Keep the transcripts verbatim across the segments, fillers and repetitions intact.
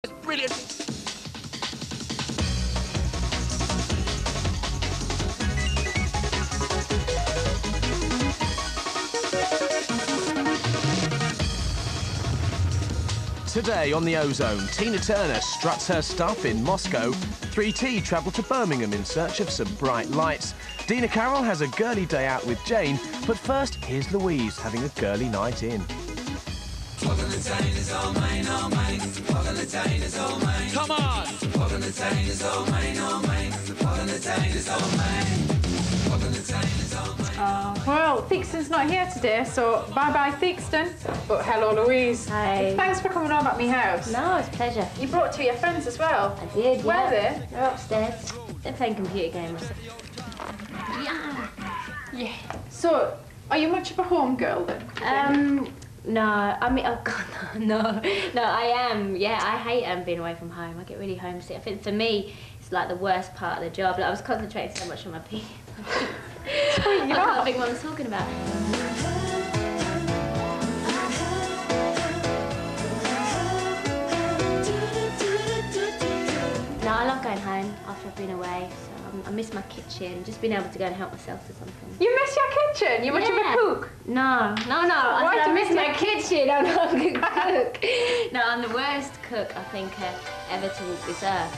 It's brilliant. Today on the Ozone, Tina Turner struts her stuff in Moscow. three T travel to Birmingham in search of some bright lights. Dina Carroll has a girly day out with Jane, but first, here's Louise having a girly night in. Come on! Oh, well, Theakston's not here today, so bye-bye, Theakston. But hello, Louise. Hi. Thanks for coming over at my house. No, it's a pleasure. You brought two of your friends as well. I did, Where yeah. are they? They're upstairs. They're playing computer games. Yeah. Yeah. So, are you much of a home girl then? Um, no, I mean, oh God, no, no, no, I am, yeah, I hate um, being away from home. I get really homesick. I think for me, it's like the worst part of the job. Like, I was concentrating so much on my pee. I can't think what I was talking about. No, I love going home after I've been away. So um, I miss my kitchen, just being able to go and help myself to something. You miss your kitchen? You're much Yeah. of a cook? No, no, no. I, Why said do I you miss miss my your kitchen. I'm not a good cook. No, I'm the worst cook I think uh, ever to walk this earth.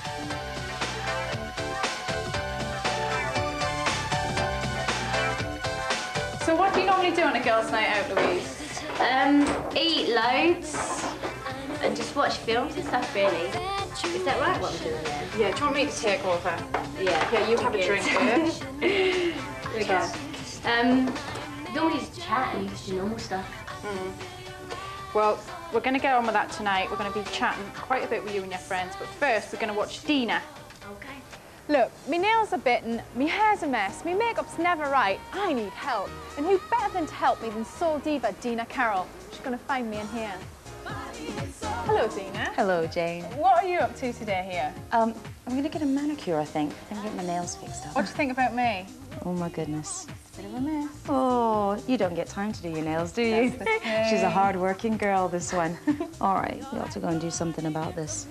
So what do you normally do on a girls' night out, Louise? Um, eat loads and just watch films and stuff, really. Is that right, what I'm doing there? Yeah, do you want me to take over? Yeah. Yeah, you have a drink first. There we go. Um, normally just chat and just do normal stuff. Mm. Well, we're going to get on with that tonight. We're going to be chatting quite a bit with you and your friends, but first we're going to watch Dina. Okay. Look, my nails are bitten, my hair's a mess, my makeup's never right. I need help. And who better than to help me than soul diva Dina Carroll? She's going to find me in here. Hello, Dina. Hello, Jane. What are you up to today here? Um, I'm going to get a manicure, I think. I think I'm getting my nails fixed up. What do you think about me? Oh, my goodness. Bit of a mess. Oh, you don't get time to do your nails, do you? That's the thing. She's a hard-working girl, this one. All right, we ought to go and do something about this.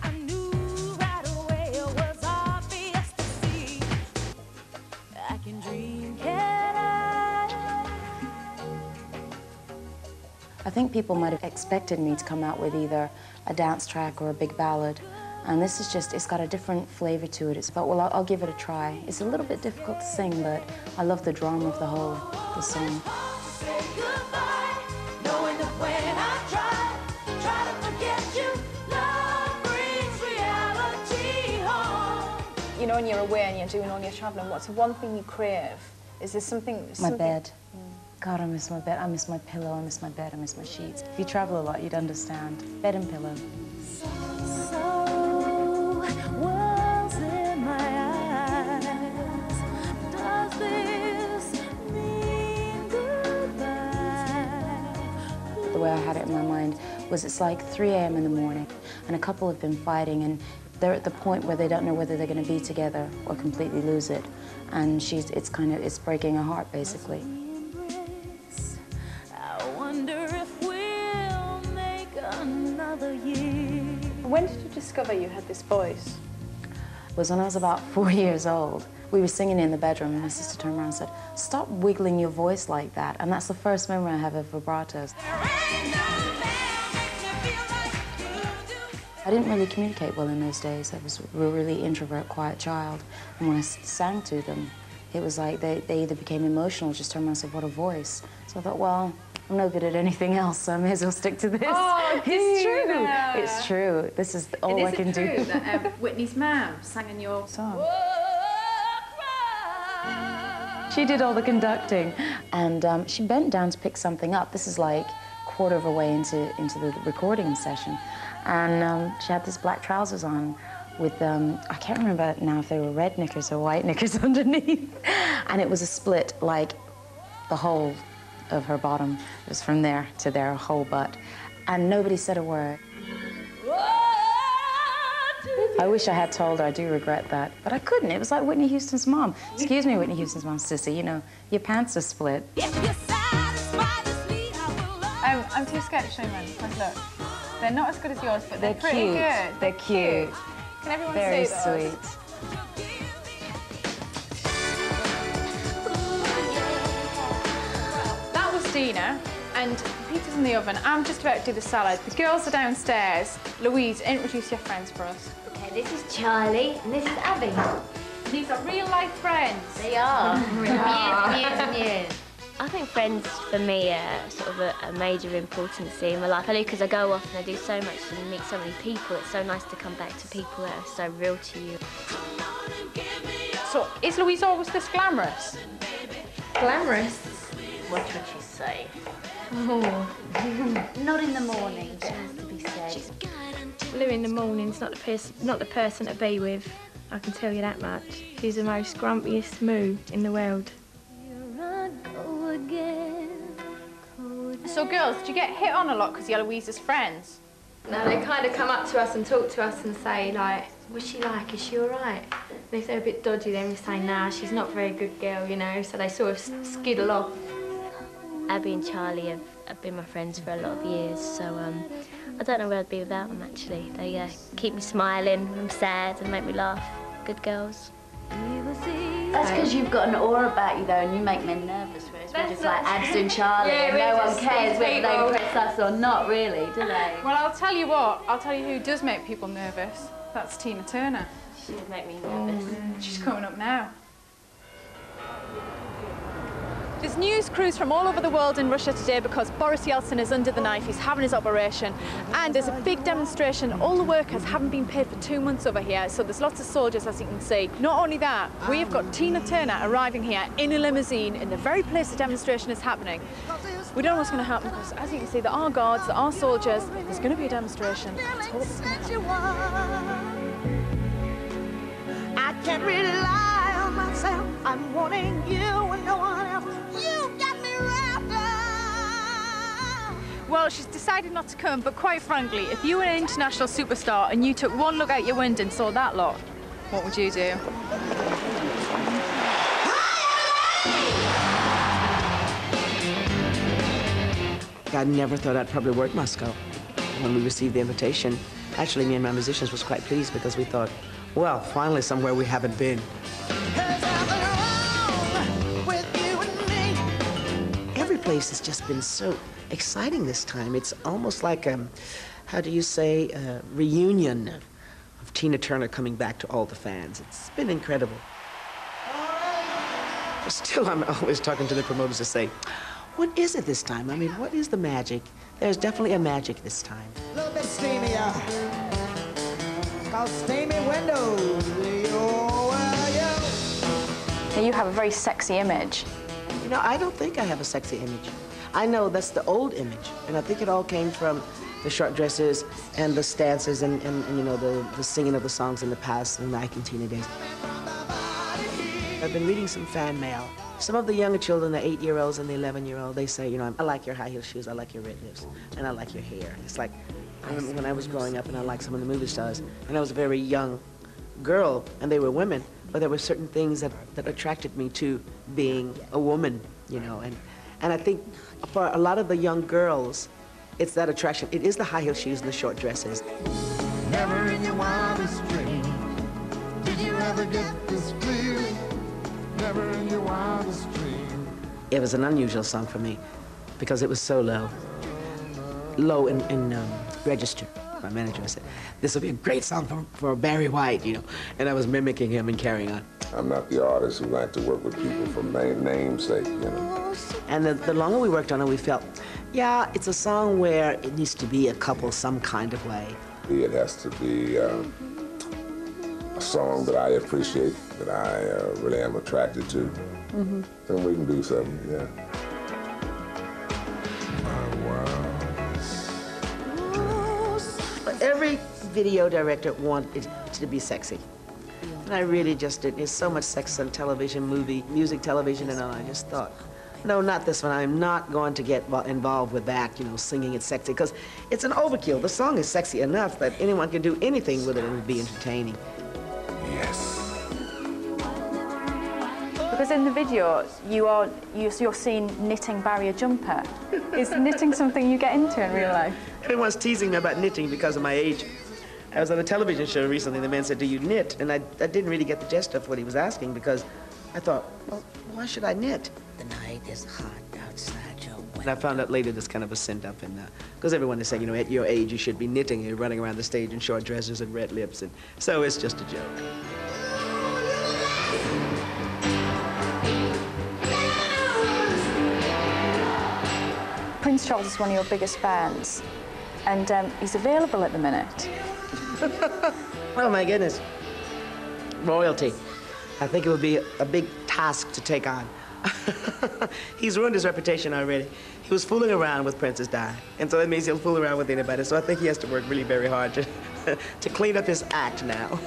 I think people might have expected me to come out with either a dance track or a big ballad. And this is just, it's got a different flavor to it. It's about, well, I'll, I'll give it a try. It's a little bit difficult to sing, but I love the drama of the whole, the song. You know, when you're away and you're doing all your travelling, what's the one thing you crave? Is there something... My something... bed. God, I miss my bed. I miss my pillow. I miss my bed. I miss my sheets. If you travel a lot, you'd understand. Bed and pillow. The way I had it in my mind was it's like three A M in the morning, and a couple have been fighting, and they're at the point where they don't know whether they're going to be together or completely lose it. And she's, it's kind of, it's breaking her heart, basically. When did you discover you had this voice? It was when I was about four years old. We were singing in the bedroom, and my sister turned around and said, "Stop wiggling your voice like that." And that's the first memory I have of vibratos. I didn't really communicate well in those days. I was a really introvert, quiet child. And when I sang to them, it was like they, they either became emotional or just turned around and said, "What a voice." So I thought, well, I'm no good at anything else, so I may as well stick to this. Oh, it's true. Dina. It's true. This is all and I is can it true do. that um, Whitney's mum sang in your song? She did all the conducting, and um, she bent down to pick something up. This is like quarter of a way into, into the recording session. And um, she had these black trousers on with, um, I can't remember now if they were red knickers or white knickers underneath. And it was a split, like the whole of her bottom. It was from there to there, a whole butt. And nobody said a word. I wish I had told her. I do regret that. But I couldn't. It was like Whitney Houston's mom. Excuse me, Whitney Houston's mom, sissy, you know, your pants are split. Um, I'm too scared to show you, man. Look. They're not as good as yours, but they're, They're pretty cute. good. They're cute. Can everyone Very see those? sweet. That was Dina, and pizza's in the oven. I'm just about to do the salad. The girls are downstairs. Louise, introduce your friends for us. Okay, this is Charlie, and this is Abby. These are real-life friends. They are. Years and years and years. I think friends, for me, are sort of a, a major importance in my life. I do because I go off and I do so much and meet so many people. It's so nice to come back to people that are so real to you. So, is Louise always this glamorous? Glamorous? What would you say? Oh. Not in the morning, it has to be said. Lou in the morning's not the, pers not the person to be with, I can tell you that much. She's the most grumpiest moo in the world. So, girls, do you get hit on a lot because you're Louise's friends? No, they kind of come up to us and talk to us and say, like, what's she like? Is she all right? And if they're a bit dodgy, then we say, nah, she's not a very good girl, you know, so they sort of skiddle off. Abby and Charlie have, have been my friends for a lot of years, so um, I don't know where I'd be without them, actually. They uh, keep me smiling when I'm sad and make me laugh. Good girls. That's because you've got an aura about you, though, and you make men nervous, whereas we're just like Abs and Charlie, Yeah, and we're no one just cares whether these they people. impress us or not, really, do they? Well, I'll tell you what. I'll tell you who does make people nervous. That's Tina Turner. She would make me nervous. She's coming up now. There's news crews from all over the world in Russia today because Boris Yeltsin is under the knife. He's having his operation. And there's a big demonstration. All the workers haven't been paid for two months over here, so there's lots of soldiers, as you can see. Not only that, we have got Tina Turner arriving here in a limousine in the very place the demonstration is happening. We don't know what's going to happen because, as you can see, there are guards, there are soldiers. There's going to be a demonstration. Let's hope it's going to happen. I can't rely on myself. I'm wanting you and no one else. You got me wrapped up. Well, she's decided not to come, but quite frankly, if you were an international superstar and you took one look out your window and saw that lot, what would you do? I never thought I'd probably work Moscow. When we received the invitation, actually me and my musicians was quite pleased because we thought, well, finally somewhere we haven't been. Every place has just been so exciting this time. It's almost like, um, how do you say, a reunion of Tina Turner coming back to all the fans. It's been incredible. Still, I'm always talking to the promoters to say, what is it this time? I mean, what is the magic? There's definitely a magic this time. A little bit steamier. It's called Steamy Windows. Yo, well, yo. Now, you have a very sexy image. You know, I don't think I have a sexy image. I know that's the old image, and I think it all came from the short dresses and the stances and, and, and you know, the, the singing of the songs in the past, in the Ike and Tina days. I've been reading some fan mail. Some of the younger children, the eight-year-olds and the eleven-year-old, they say, you know, I like your high-heel shoes, I like your red lips, and I like your hair. It's like, I remember when I was growing up and I liked some of the movie stars, and I was a very young girl, and they were women, but there were certain things that, that attracted me to being a woman, you know, and, and I think for a lot of the young girls, it's that attraction. It is the high-heel shoes and the short dresses. Never in your wildest dreams did you ever get this feeling. Never in your wildest dreams. It was an unusual song for me because it was so low, low in, in um, register. My manager said, this would be a great song for, for Barry White, you know, and I was mimicking him and carrying on. I'm not the artist who like to work with people for name, namesake, you know. And the, the longer we worked on it, we felt, yeah, it's a song where it needs to be a couple some kind of way. It has to be um, a song that I appreciate, that I uh, really am attracted to. Mm-hmm. And we can do something, yeah. But every video director wanted it to be sexy. And I really just did. There's so much sex on television, movie, music, television, and all. I just thought, no, not this one. I'm not going to get involved with that, you know, singing it sexy, because it's an overkill. The song is sexy enough that anyone can do anything with it and it would be entertaining. Yes. Because in the video, you are, you're seen knitting Barry a jumper. Is knitting something you get into in real life? Everyone's teasing me about knitting because of my age. I was on a television show recently, and the man said, do you knit? And I, I didn't really get the gist of what he was asking because I thought, well, why should I knit? The night is hot outside your window. And I found out later that's kind of a send up, and because uh, everyone is saying, you know, at your age you should be knitting, and you're running around the stage in short dresses and red lips, and so it's just a joke. Prince Charles is one of your biggest fans, and um, he's available at the minute. Oh my goodness. Royalty. I think it would be a big task to take on. He's ruined his reputation already. He was fooling around with Princess Di, and so that means he'll fool around with anybody. So I think he has to work really very hard to, to clean up his act now.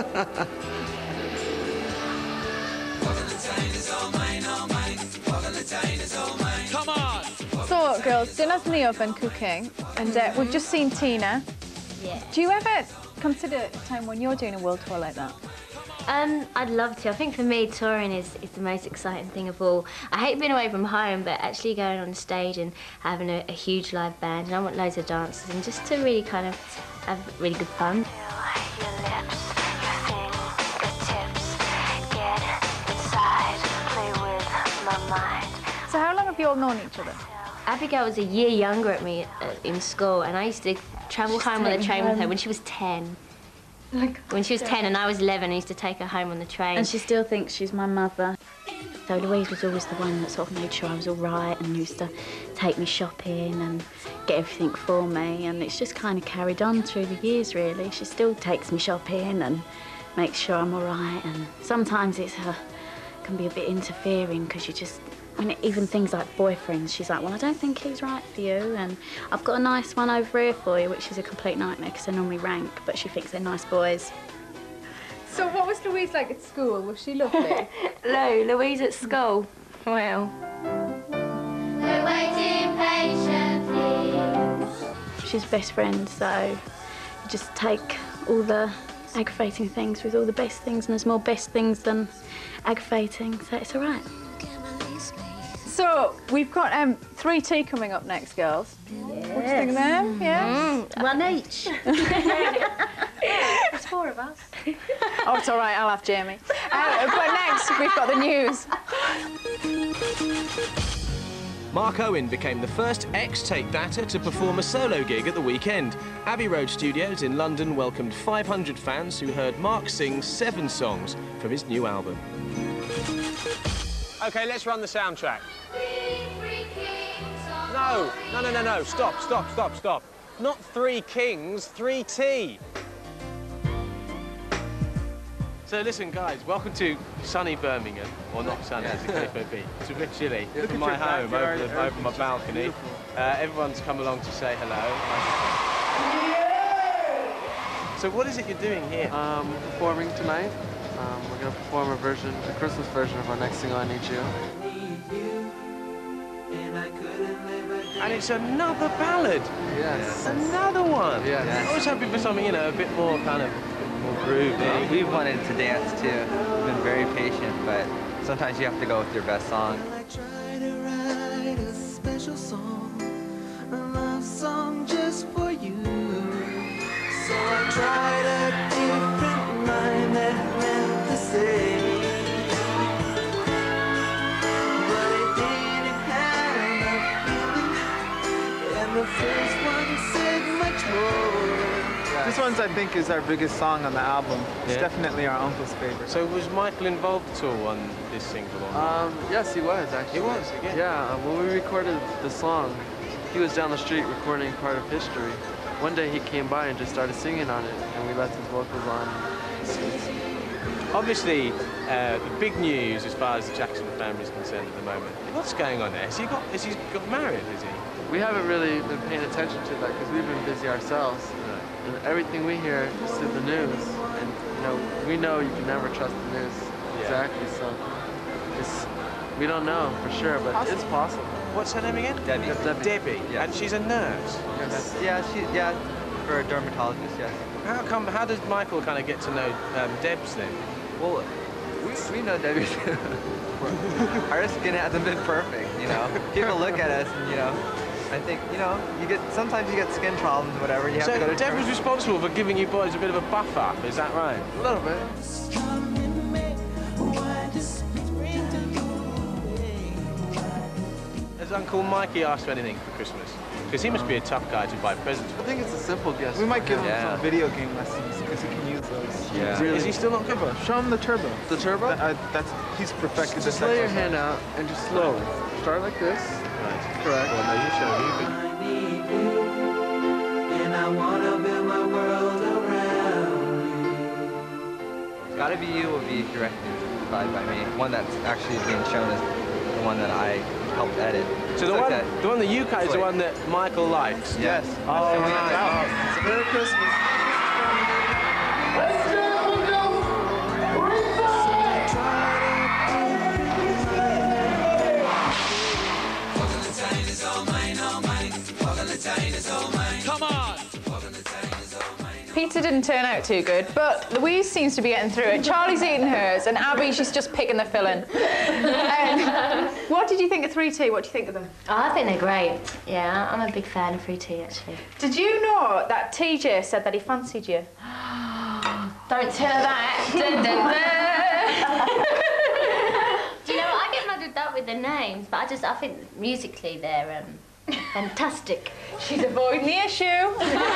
Come on! So, girls, dinner's in the oven cooking, and uh, we've just seen Tina. Yeah. Do you ever consider a time when you're doing a world tour like that? Um, I'd love to. I think for me, touring is, is the most exciting thing of all. I hate being away from home, but actually going on stage and having a, a huge live band, and I want loads of dancers, and just to really kind of have really good fun. So how long have you all known each other? Abigail was a year younger at me uh, in school, and I used to travel home on the train with her when she was ten. Like, when she was ten and I was eleven, I used to take her home on the train. And she still thinks she's my mother. So Louise was always the one that sort of made sure I was all right and used to take me shopping and get everything for me. And it's just kind of carried on through the years, really. She still takes me shopping and makes sure I'm all right. And sometimes it's uh, can be a bit interfering because you just, I mean, even things like boyfriends, she's like, well, I don't think he's right for you, and I've got a nice one over here for you, which is a complete nightmare because they're normally rank, but she thinks they're nice boys. So what was Louise like at school? Was she lovely? Hello, Louise at school. Well. We're waiting patiently. She's best friend, so you just take all the aggravating things with all the best things, and there's more best things than aggravating, so it's all right. So, we've got um, three T coming up next, girls. Yes. What do you think of them? Yeah? Mm, one each. There's four of us. Oh, it's all right, I'll have Jamie. Uh, but next, we've got the news. Mark Owen became the first ex-Take Thatter to perform a solo gig at the weekend. Abbey Road Studios in London welcomed five hundred fans who heard Mark sing seven songs from his new album. OK, let's run the soundtrack. No, no, no, no, no. Stop, stop, stop, stop. Not Three Kings, three T. So listen, guys, welcome to sunny Birmingham. Or not sunny, as the case may be. It's a bit chilly. Look at my home, over, the, over my balcony. Uh, everyone's come along to say hello. So what is it you're doing here? Um, performing tonight. Um, we're going to perform a version, a Christmas version of our next single, I Need You. And it's another ballad. Yes. Another one. Yes. I was hoping for something, you know, a bit more kind of more groovy. Yeah, we've wanted to dance too. We've been very patient, but sometimes you have to go with your best song. I try to write a special song, a love song just for you. So I tried a different line that meant the same, but it didn't have enough feeling, and the first one said much more. This one's, I think, is our biggest song on the album. It's Yeah. definitely our uncle's favorite. So was Michael involved at all on this single? Or not? Um, yes, he was, actually. He was, again? Yeah, uh, when we recorded the song, he was down the street recording part of History. One day he came by and just started singing on it, and we left his vocals on. Obviously, uh, the big news as far as the Jackson family is concerned at the moment. What's going on there? Has he got, has he got married, has he? We haven't really been paying attention to that because we've been busy ourselves. Right. And everything we hear is through the news. And, you know, we know you can never trust the news. Yeah. Exactly, so it's, we don't know for sure, but Possible. it's possible. What's her name again? Debbie. Debbie. Debbie. Yes. And she's a nurse. Yes. Yeah, she, yeah, for a dermatologist, yes. How come? How does Michael kind of get to know um, Debs then? Well, we, we know Debbie too. Our skin hasn't been perfect, you know. People look at us and, you know, I think, you know, you get sometimes you get skin problems, whatever. You have so to go to Deb was church. responsible for giving you boys a bit of a buff up, is that right? A little bit. Has Uncle Mikey asked for anything for Christmas? Because he must be a tough guy to buy presents for. I think it's a simple guess. We might give him Yeah. some video game lessons because he can use those. Yeah. Really. Is he still on Turbo? Show him the turbo. The turbo? That, uh, that's he's perfected Just the lay your technique. hand out and just slowly. Start like this. Right. Correct. Well, no, you show me. And I wanna build my world around you. Gotta Be You will be directed by, by me. One that's actually being shown is the one that I helped edit. So the It's one, okay. the one that you cut is the Wait. one that Michael likes? Yes. Oh, right. It's a Merry Christmas. Come on! Pizza didn't turn out too good, but Louise seems to be getting through it. Charlie's eating hers, and Abby, she's just picking the filling. Um, what did you think of three T? What do you think of them? Oh, I think they're great. Yeah, I'm a big fan of three T actually. Did you know that T J said that he fancied you? Don't tell her that. Dun, dun, dun. Do you know what? I get muddled up with the names, but I just I think musically they're um, fantastic. She's avoiding the issue.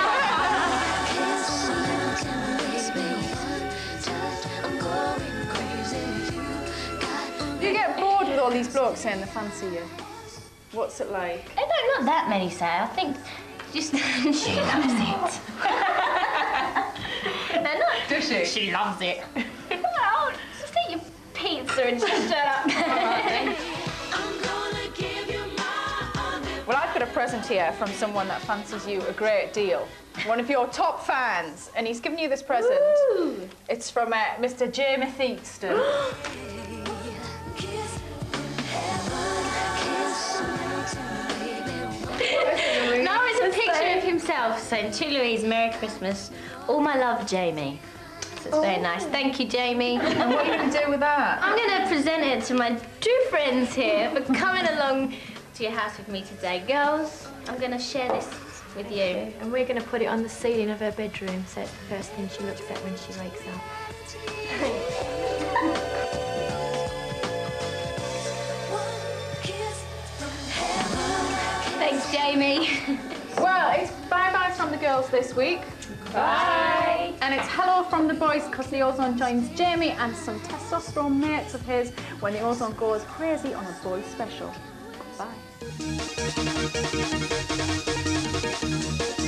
You get bored with all these blokes saying they fancy you. What's it like? I don't not that many say. I think just she loves it. They're not. Does she? She loves it. Well, just eat your pizza and shut up. Well, I've got a present here from someone that fancies you a great deal. One of your top fans, and he's given you this present. Ooh. It's from uh, Mister Jamie Theakston. Now it's a picture of himself saying, "To Louise, Merry Christmas. All my love, Jamie." So it's very nice. Thank you, Jamie. And what are you going to do with that? I'm going to present it to my two friends here for coming along to your house with me today. Girls, I'm going to share this with you. And we're going to put it on the ceiling of her bedroom, so it's the first thing she looks at when she wakes up. Thanks, Jamie. Well, it's bye-bye from the girls this week. Bye. And it's hello from the boys, because the Ozone joins Jamie and some testosterone mates of his when the Ozone goes crazy on a boys special. Bye.